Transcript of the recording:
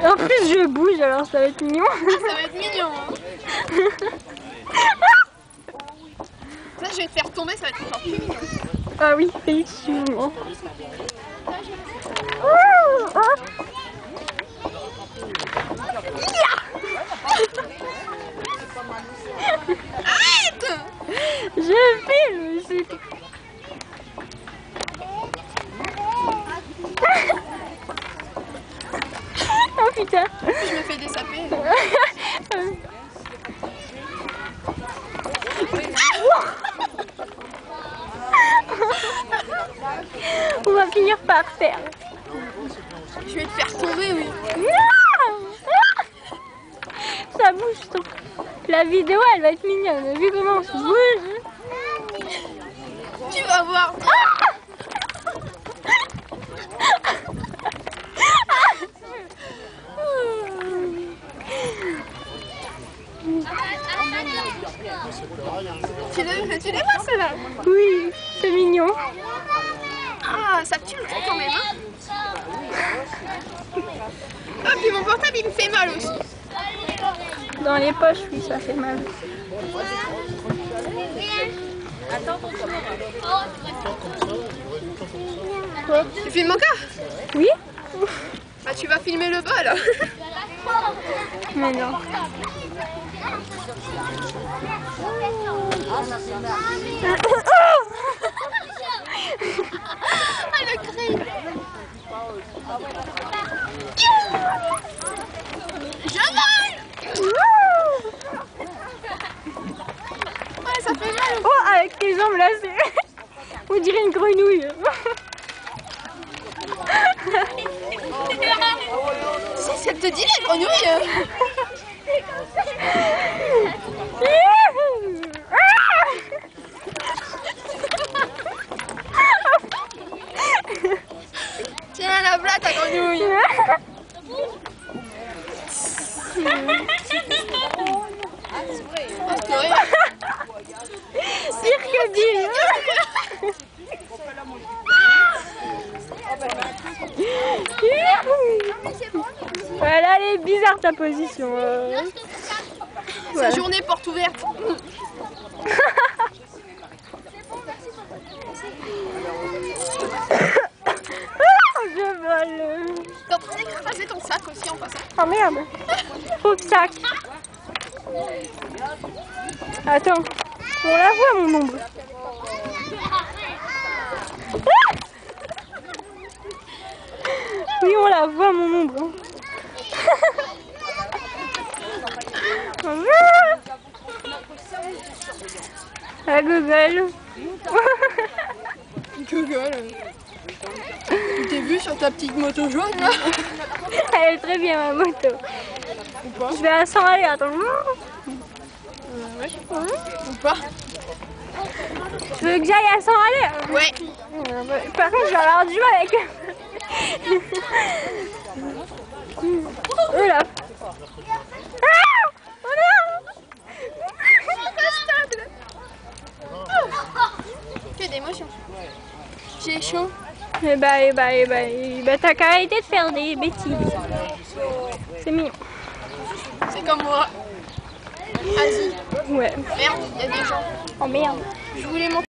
En plus je bouge alors ça va être mignon. Ah, ça va être mignon. Hein. Ça je vais te faire tomber, ça va être encore plus mignon. Ah oui, effectivement. Arrête! Je filme, c'est... Oh putain. Je me fais dessaper. On va finir par terre. Je vais te faire tomber, oui. Ça bouge trop. La vidéo elle va être mignonne. Vu comment on se bouge. Tu vas voir. Tu les vois ceux-là? Oui, c'est mignon. Ah, ça tue le cul quand même. Hein. Ah, puis mon portable il me fait mal aussi. Dans les poches, oui, ça fait mal. Quoi? Tu filmes encore? Oui? Ah, tu vas filmer le bas là. Mais non. Ah, le cri. Je vole. Ouais, ça fait mal. Oh, avec tes jambes là, c'est... On dirait une grenouille. Si, ça te dit la grenouille. Tiens la blague ta grenouille. Cirque Bill. Voilà, elle est bizarre ta position. Sa journée porte ouverte. Je vole. T'es en train d'écraser ton sac aussi en passant. Oh merde. Pauvre sac. Attends. On la voit mon ombre. Oui, on la voit mon ombre. La Google. Google. T'es vu sur ta petite moto jaune là? Elle est très bien ma moto. Ou pas? Je vais à 100 aller, attends. Ouais. Ou pas? Tu veux que j'aille à 100 aller? Ouais. Par contre, je vais avoir du mal avec... Oh là. Ah! Oh non! Que d'émotion. J'ai chaud. T'as qu'à arrêter de faire des bêtises. C'est mignon. C'est comme moi. Vas-y. Ouais. Merde, il y a des gens. Oh merde. Je voulais montrer.